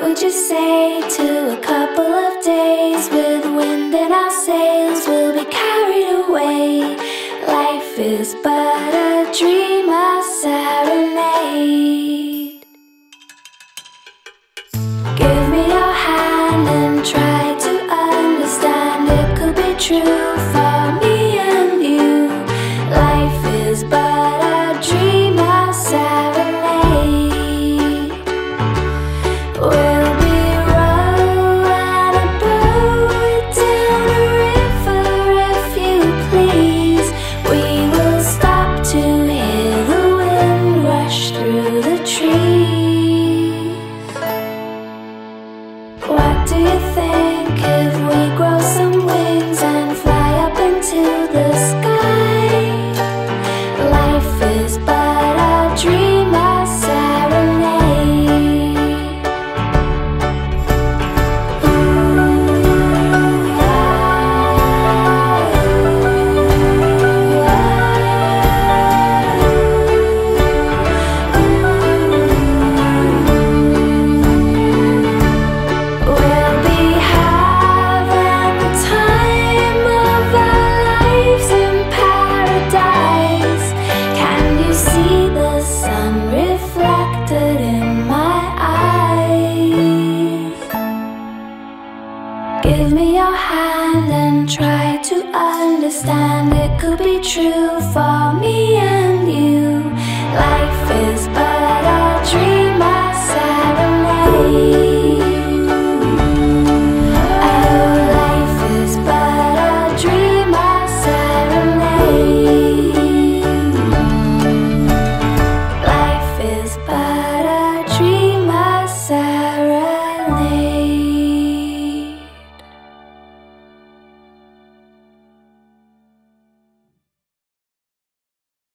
would you say to a couple of days with wind in our sails? We'll be carried away. Life is but a dream, a serenade. Give me your hand and try to understand. It could be true for me and you. Life is but a dream, a serenade. We'll be rowing a boat down a river if you please. We will stop to hear the wind rush through the trees. What do you think if we grow some wings and fly up into the sky? Life is but a dream, a serenade. We'll be having the time of our lives in paradise. Can you see the sun reflected in my eyes? Give me your hand and try to understand. It could be true for me and you.